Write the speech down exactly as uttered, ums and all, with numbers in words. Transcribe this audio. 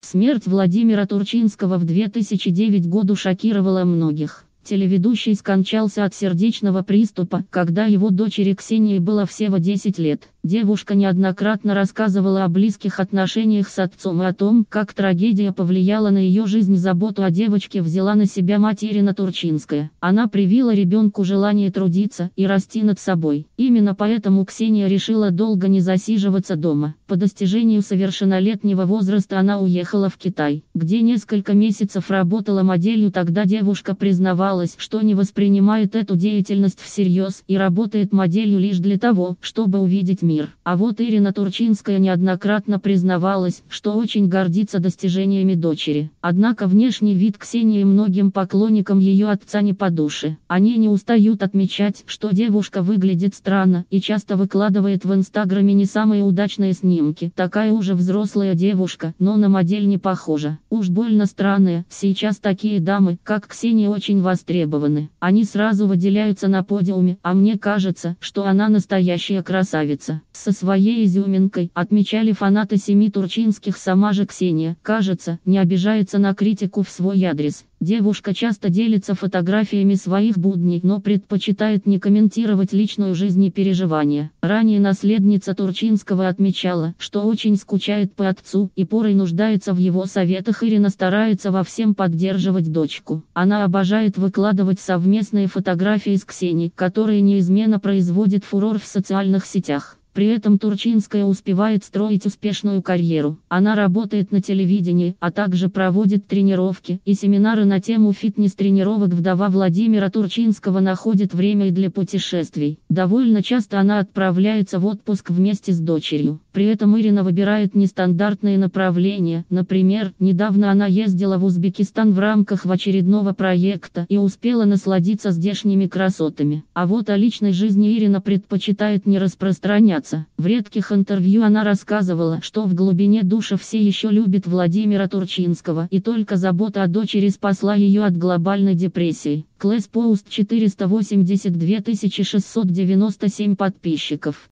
Смерть Владимира Турчинского в две тысячи девятом году шокировала многих. Телеведущий скончался от сердечного приступа, когда его дочери Ксении было всего десять лет. Девушка неоднократно рассказывала о близких отношениях с отцом и о том, как трагедия повлияла на ее жизнь. Заботу о девочке взяла на себя мать Ирина Турчинская. Она привила ребенку желание трудиться и расти над собой. Именно поэтому Ксения решила долго не засиживаться дома. По достижению совершеннолетнего возраста она уехала в Китай, где несколько месяцев работала моделью. Тогда девушка признавалась, что не воспринимает эту деятельность всерьез и работает моделью лишь для того, чтобы увидеть мир. А вот Ирина Турчинская неоднократно признавалась, что очень гордится достижениями дочери. Однако внешний вид Ксении многим поклонникам ее отца не по душе. Они не устают отмечать, что девушка выглядит странно и часто выкладывает в инстаграме не самые удачные снимки. Такая уже взрослая девушка, но на модель не похожа. Уж больно странная. Сейчас такие дамы, как Ксения, очень востребованы. Они сразу выделяются на подиуме, а мне кажется, что она настоящая красавица. Со своей изюминкой, отмечали фанаты семьи Турчинских. Сама же Ксения, кажется, не обижается на критику в свой адрес. Девушка часто делится фотографиями своих будней, но предпочитает не комментировать личную жизнь и переживания. Ранее наследница Турчинского отмечала, что очень скучает по отцу и порой нуждается в его советах. Ирина старается во всем поддерживать дочку. Она обожает выкладывать совместные фотографии с Ксенией, которые неизменно производят фурор в социальных сетях. При этом Турчинская успевает строить успешную карьеру. Она работает на телевидении, а также проводит тренировки и семинары на тему фитнес-тренировок. Вдова Владимира Турчинского находит время и для путешествий. Довольно часто она отправляется в отпуск вместе с дочерью. При этом Ирина выбирает нестандартные направления. Например, недавно она ездила в Узбекистан в рамках очередного проекта и успела насладиться здешними красотами. А вот о личной жизни Ирина предпочитает не распространяться. В редких интервью она рассказывала, что в глубине души все еще любит Владимира Турчинского, и только забота о дочери спасла ее от глобальной депрессии. Клэс Поуст четыреста восемьдесят две тысячи шестьсот девяносто семь подписчиков.